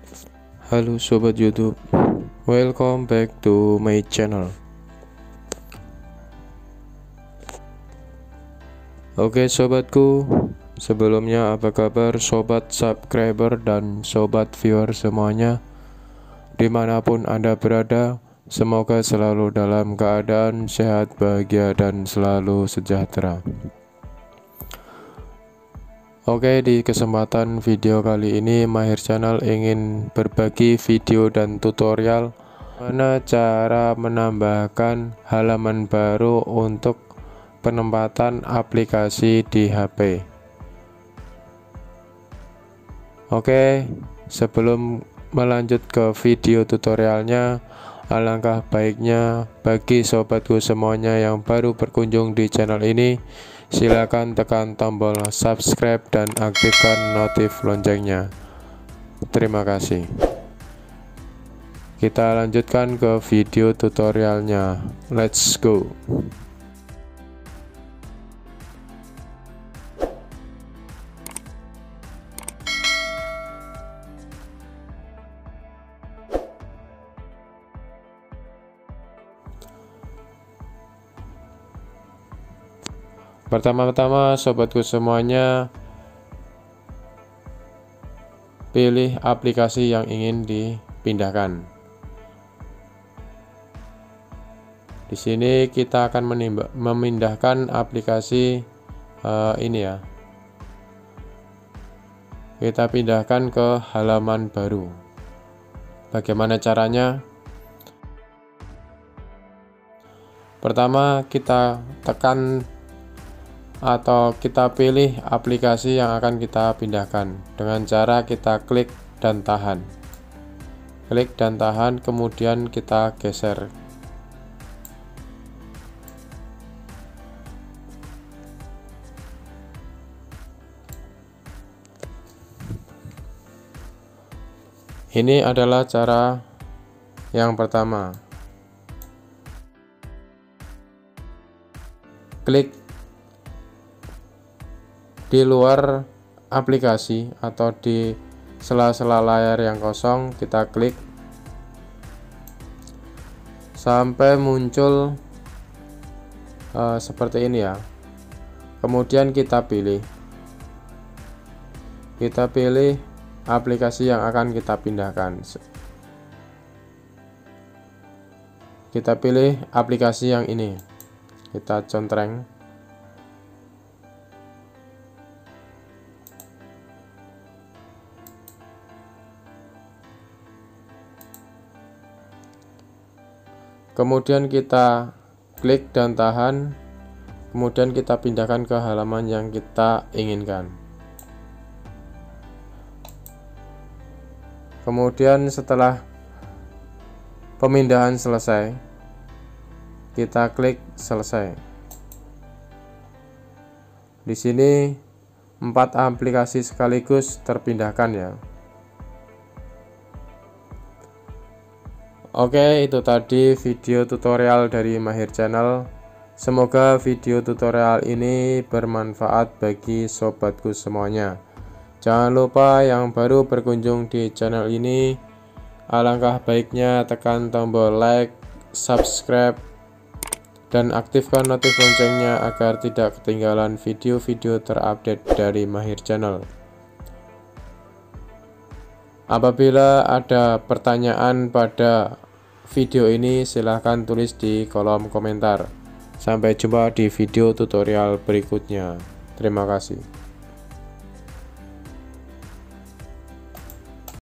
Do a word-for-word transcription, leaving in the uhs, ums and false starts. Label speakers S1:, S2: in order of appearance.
S1: Halo Sobat YouTube, welcome back to my channel. Oke sobatku, sebelumnya apa kabar sobat subscriber dan sobat viewer semuanya? Dimanapun Anda berada, semoga selalu dalam keadaan sehat, bahagia, dan selalu sejahtera. Oke, di kesempatan video kali ini Mahir Channel ingin berbagi video dan tutorial mana cara menambahkan halaman baru untuk penempatan aplikasi di H P. Oke, sebelum melanjut ke video tutorialnya, alangkah baiknya bagi sobatku semuanya yang baru berkunjung di channel ini, silakan tekan tombol subscribe dan aktifkan notif loncengnya. Terima kasih. Kita lanjutkan ke video tutorialnya. Let's go. Pertama-tama sobatku semuanya, pilih aplikasi yang ingin dipindahkan. Di sini kita akan memindahkan aplikasi uh, ini ya. Kita pindahkan ke halaman baru. Bagaimana caranya? Pertama kita tekan atau kita pilih aplikasi yang akan kita pindahkan dengan cara kita klik dan tahan. Klik dan tahan, kemudian kita geser. Ini adalah cara yang pertama. Klik di luar aplikasi atau di sela-sela layar yang kosong, kita klik sampai muncul uh, seperti ini ya. Kemudian kita pilih kita pilih aplikasi yang akan kita pindahkan. Kita pilih aplikasi yang ini, kita contreng. Kemudian kita klik dan tahan, kemudian kita pindahkan ke halaman yang kita inginkan. Kemudian setelah pemindahan selesai, kita klik selesai. Di sini empat aplikasi sekaligus terpindahkan ya. Oke, itu tadi video tutorial dari Mahir Channel. Semoga video tutorial ini bermanfaat bagi sobatku semuanya. Jangan lupa yang baru berkunjung di channel ini, alangkah baiknya tekan tombol like, subscribe, dan aktifkan notif loncengnya agar tidak ketinggalan video-video terupdate dari Mahir Channel. Apabila ada pertanyaan pada video ini, silahkan tulis di kolom komentar. Sampai jumpa di video tutorial berikutnya. Terima kasih.